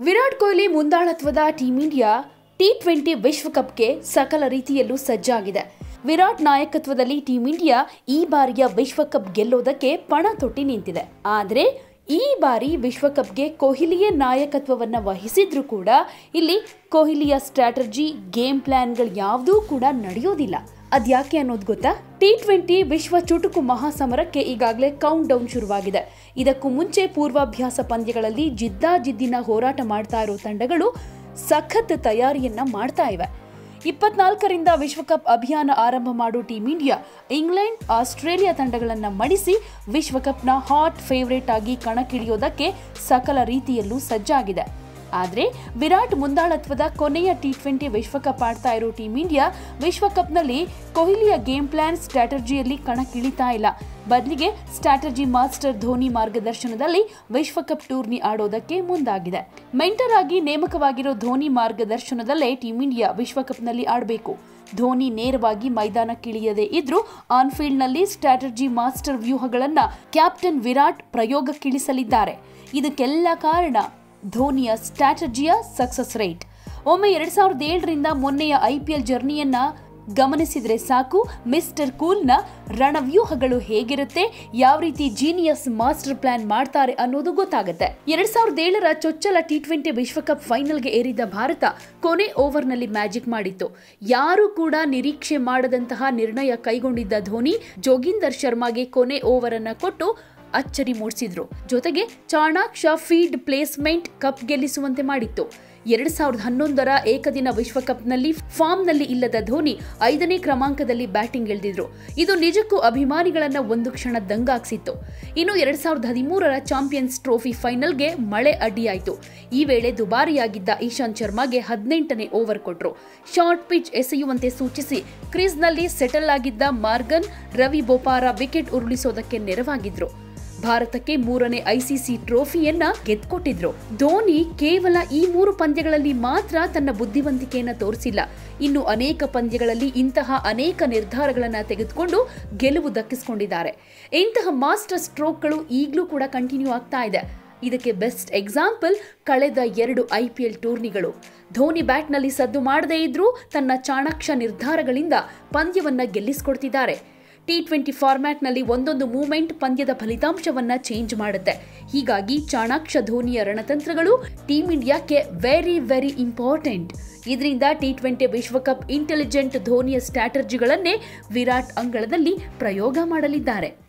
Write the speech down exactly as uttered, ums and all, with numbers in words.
ವಿರಾಟ್ ಕೊಹ್ಲಿ ಮುಂದಾಳತ್ವದ team India T twenty ವಿಶ್ವಕಪ್ಗೆ ಸಕಲ ರೀತಿಯಲ್ಲೂ ಸಜ್ಜಾಗಿದೆ. ವಿರಾಟ್ ನಾಯಕತ್ವದಲ್ಲಿ ಟೀಂ ಇಂಡಿಯಾ ಈ ಬಾರಿಯ ವಿಶ್ವಕಪ್ ಗೆಲ್ಲೋದಕ್ಕೆ ಪಣ ತೊಟ್ಟಿ ನಿಂತಿದೆ. ಆದರೆ ಈ ಬಾರಿ ವಿಶ್ವಕಪ್ಗೆ ಕೊಹ್ಲಿಯೇ ನಾಯಕತ್ವವನ್ನು ವಹಿಸಿದ್ರೂ ಕೂಡ ಇಲ್ಲಿ ಕೊಹ್ಲಿಯ ಸ್ಟ್ರಾಟಜಿ, ಗೇಮ್ ಪ್ಲಾನ್ಗಳು ಯಾವುದೂ ಕೂಡ ನಡೆಯೋದಿಲ್ಲ. ಅದ್ಯಾಕೆ ಅನ್ನೋದು ಗೊತ್ತಾ? ಟಿ ಟ್ವೆಂಟಿ ವಿಶ್ವ ಚುಟುಕು ಮಹಾಸಮರಕ್ಕೆ ಈಗಾಗಲೇ ಕೌಂಟ್ ಡೌನ್ ಶುರುವಾಗಿದೆ. ಇದಕ್ಕೂ ಮುಂಚೆ ಪೂರ್ವಾಭ್ಯಾಸ ಪಂದ್ಯಗಳಲ್ಲಿ ಜಿದ್ದಾಜಿದ್ದಿನ ಹೋರಾಟ ಮಾಡ್ತಾ ಇರೋ ತಂಡಗಳು ಸಖತ್ ತಯಾರಿಯನ್ನ ಮಾಡ್ತಾ ಇವೆ. ಇಪ್ಪತ್ನಾಲ್ಕರಿಂದ ವಿಶ್ವಕಪ್ ಅಭಿಯಾನ ಆರಂಭ ಮಾಡೋ ಟೀಂ ಇಂಡಿಯಾ ಇಂಗ್ಲೆಂಡ್, ಆಸ್ಟ್ರೇಲಿಯಾ ತಂಡಗಳನ್ನು ಮಣಿಸಿ ವಿಶ್ವಕಪ್ನ ಹಾಟ್ ಫೇವರೇಟ್ ಆಗಿ ಕಣಕ್ಕಿಳಿಯೋದಕ್ಕೆ ಸಕಲ ರೀತಿಯಲ್ಲೂ ಸಜ್ಜಾಗಿದೆ. ಆದರೆ ವಿರಾಟ್ ಮುಂದಾಳತ್ವದ ಕೊನೆಯ ಟಿ ಟ್ವೆಂಟಿ ವಿಶ್ವಕಪ್ ಆಡ್ತಾ ಇರೋ ಟೀಂ ಇಂಡಿಯಾ ವಿಶ್ವಕಪ್ನಲ್ಲಿ ಕೊಹ್ಲಿಯ ಗೇಮ್ ಪ್ಲಾನ್, ಸ್ಟ್ರಾಟಜಿಯಲ್ಲಿ ಕಣಕ್ಕಿಳಿತಾ ಇಲ್ಲ. ಬದಲಿಗೆ ಸ್ಟ್ರಾಟಜಿ ಮಾಸ್ಟರ್ ಧೋನಿ ಮಾರ್ಗದರ್ಶನದಲ್ಲಿ ವಿಶ್ವಕಪ್ ಟೂರ್ನಿ ಆಡೋದಕ್ಕೆ ಮುಂದಾಗಿದೆ. ಮೆಂಟರ್ ಆಗಿ ನೇಮಕವಾಗಿರೋ ಧೋನಿ ಮಾರ್ಗದರ್ಶನದಲ್ಲೇ ಟೀಂ ಇಂಡಿಯಾ ವಿಶ್ವಕಪ್ನಲ್ಲಿ ಆಡಬೇಕು. ಧೋನಿ ನೇರವಾಗಿ ಮೈದಾನಕ್ಕಿಳಿಯದೇ ಇದ್ರೂ ಆನ್ಫೀಲ್ಡ್ನಲ್ಲಿ ಸ್ಟ್ರಾಟಜಿ ಮಾಸ್ಟರ್ ವ್ಯೂಹಗಳನ್ನ ಕ್ಯಾಪ್ಟನ್ ವಿರಾಟ್ ಪ್ರಯೋಗಕ್ಕಿಳಿಸಲಿದ್ದಾರೆ. ಇದಕ್ಕೆಲ್ಲ ಕಾರಣ ಧೋನಿಯ ಸ್ಟ್ರಾಟಜಿಯ ಸಕ್ಸಸ್ ರೇಟ್. ಒಮ್ಮೆ ಎರಡ್ ಸಾವಿರದ ಏಳರಿಂದ ಮೊನ್ನೆಯ ಐ ಪಿ ಎಲ್ ಜರ್ನಿಯನ್ನ ಗಮನಿಸಿದ್ರೆ ಸಾಕು, ಮಿಸ್ಟರ್ ಕೂಲ್ನ ರಣವ್ಯೂಹಗಳು ಹೇಗಿರುತ್ತೆ, ಯಾವ ರೀತಿ ಜೀನಿಯಸ್ ಮಾಸ್ಟರ್ ಪ್ಲಾನ್ ಮಾಡ್ತಾರೆ ಅನ್ನೋದು ಗೊತ್ತಾಗುತ್ತೆ. ಎರಡ್ ಸಾವಿರದ ಏಳರ ಚೊಚ್ಚಲ ಟಿ ಟ್ವೆಂಟಿ ವಿಶ್ವಕಪ್ ಫೈನಲ್ಗೆ ಏರಿದ ಭಾರತ ಕೊನೆ ಓವರ್ನಲ್ಲಿ ಮ್ಯಾಜಿಕ್ ಮಾಡಿತ್ತು. ಯಾರು ಕೂಡ ನಿರೀಕ್ಷೆ ಮಾಡದಂತಹ ನಿರ್ಣಯ ಕೈಗೊಂಡಿದ್ದ ಧೋನಿ ಜೋಗಿಂದರ್ ಶರ್ಮಾಗೆ ಕೊನೆ ಓವರ್ ಅನ್ನ ಕೊಟ್ಟು ಅಚ್ಚರಿ ಮೂಡಿಸಿದ್ರು. ಜೊತೆಗೆ ಚಾಣಾಕ್ಷ ಫೀಲ್ಡ್ ಪ್ಲೇಸ್ಮೆಂಟ್ ಕಪ್ ಗೆಲ್ಲಿಸುವಂತೆ ಮಾಡಿತ್ತು. ಎರಡ್ ಸಾವಿರದ ಹನ್ನೊಂದರ ಏಕದಿನ ವಿಶ್ವಕಪ್ನಲ್ಲಿ ಫಾರ್ಮ್ನಲ್ಲಿ ಇಲ್ಲದ ಧೋನಿ ಐದನೇ ಕ್ರಮಾಂಕದಲ್ಲಿ ಬ್ಯಾಟಿಂಗ್ ಇಳಿದಿದ್ರು. ಇದು ನಿಜಕ್ಕೂ ಅಭಿಮಾನಿಗಳನ್ನ ಒಂದು ಕ್ಷಣ ದಂಗಾಗ್ಸಿತ್ತು. ಇನ್ನು ಎರಡ್ ಸಾವಿರದ ಹದಿಮೂರರ ಚಾಂಪಿಯನ್ಸ್ ಟ್ರೋಫಿ ಫೈನಲ್ಗೆ ಮಳೆ ಅಡ್ಡಿಯಾಯಿತು. ಈ ವೇಳೆ ದುಬಾರಿಯಾಗಿದ್ದ ಇಶಾಂತ್ ಶರ್ಮಾಗೆ ಹದಿನೆಂಟನೇ ಓವರ್ ಕೊಟ್ರು. ಶಾರ್ಟ್ ಪಿಚ್ ಎಸೆಯುವಂತೆ ಸೂಚಿಸಿ ಕ್ರೀಸ್ನಲ್ಲಿ ಸೆಟಲ್ ಆಗಿದ್ದ ಮಾರ್ಗನ್ ರವಿ ಬೋಪಾರ ವಿಕೆಟ್ ಉರುಳಿಸೋದಕ್ಕೆ ನೆರವಾಗಿದ್ರು. ಭಾರತಕ್ಕೆ ಮೂರನೇ ಐಸಿಸಿ ಟ್ರೋಫಿಯನ್ನ ಗೆದ್ಕೊಟ್ಟಿದ್ರು. ಧೋನಿ ಕೇವಲ ಈ ಮೂರು ಪಂದ್ಯಗಳಲ್ಲಿ ಮಾತ್ರ ತನ್ನ ಬುದ್ಧಿವಂತಿಕೆಯನ್ನ ತೋರಿಸಿಲ್ಲ, ಇನ್ನು ಅನೇಕ ಪಂದ್ಯಗಳಲ್ಲಿ ಇಂತಹ ಅನೇಕ ನಿರ್ಧಾರಗಳನ್ನ ತೆಗೆದುಕೊಂಡು ಗೆಲುವು ದಕ್ಕಿಸಿಕೊಂಡಿದ್ದಾರೆ. ಇಂತಹ ಮಾಸ್ಟರ್ ಸ್ಟ್ರೋಕ್ಗಳು ಈಗಲೂ ಕೂಡ ಕಂಟಿನ್ಯೂ ಆಗ್ತಾ ಇದೆ. ಇದಕ್ಕೆ ಬೆಸ್ಟ್ ಎಕ್ಸಾಂಪಲ್ ಕಳೆದ ಎರಡು ಐ ಪಿ ಎಲ್ ಟೂರ್ನಿಗಳು. ಧೋನಿ ಬ್ಯಾಟ್ನಲ್ಲಿ ಸದ್ದು ಮಾಡದೇ ಇದ್ರೂ ತನ್ನ ಚಾಣಾಕ್ಷ ನಿರ್ಧಾರಗಳಿಂದ ಪಂದ್ಯವನ್ನ ಗೆಲ್ಲಿಸಿಕೊಡ್ತಿದ್ದಾರೆ. ಟಿ ಟ್ವೆಂಟಿ ಫಾರ್ಮ್ಯಾಟ್ನಲ್ಲಿ ಒಂದೊಂದು ಮೂವ್ಮೆಂಟ್ ಪಂದ್ಯದ ಫಲಿತಾಂಶವನ್ನ ಚೇಂಜ್ ಮಾಡುತ್ತೆ. ಹೀಗಾಗಿ ಚಾಣಾಕ್ಷ ಧೋನಿಯ ರಣತಂತ್ರಗಳು ಟೀಂ ಇಂಡಿಯಾಕ್ಕೆ ವೆರಿ ವೆರಿ ಇಂಪಾರ್ಟೆಂಟ್. ಇದರಿಂದ ಟಿ ಟ್ವೆಂಟಿ ವಿಶ್ವಕಪ್ ಇಂಟೆಲಿಜೆಂಟ್ ಧೋನಿಯ ಸ್ಟ್ರಾಟಜಿಗಳನ್ನೇ ವಿರಾಟ್ ಅಂಗಳದಲ್ಲಿ ಪ್ರಯೋಗ ಮಾಡಲಿದ್ದಾರೆ.